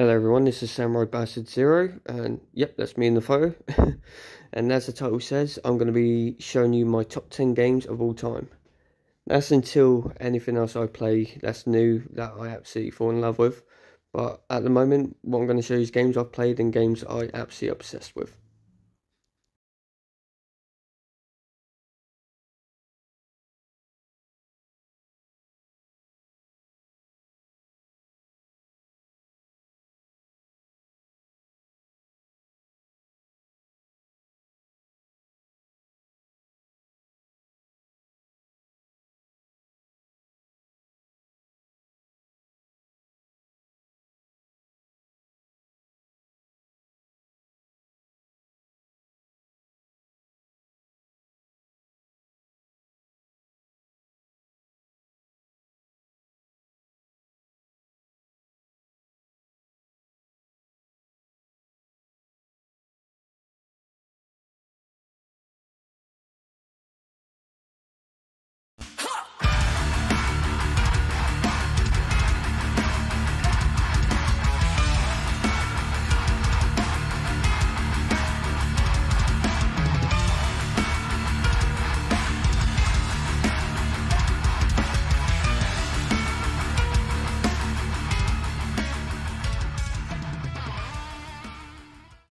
Hello everyone, this is Samurai Bastard Zero, and yep, that's me in the photo. And as the title says, I'm going to be showing you my top 10 games of all time. That's until anything else I play that's new that I absolutely fall in love with. But at the moment, what I'm going to show you is games I've played and games I absolutely obsessed with.